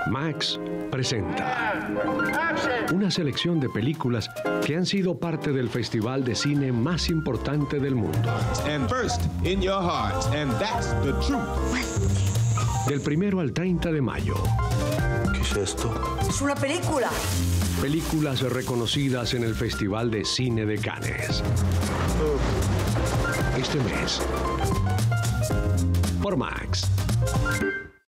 Max presenta una selección de películas que han sido parte del festival de cine más importante del mundo. And first in your heart, and that's the truth. Del 1 al 30 de mayo. ¿Qué es esto? Es una película. Películas reconocidas en el Festival de Cine de Cannes. Este mes. Por Max.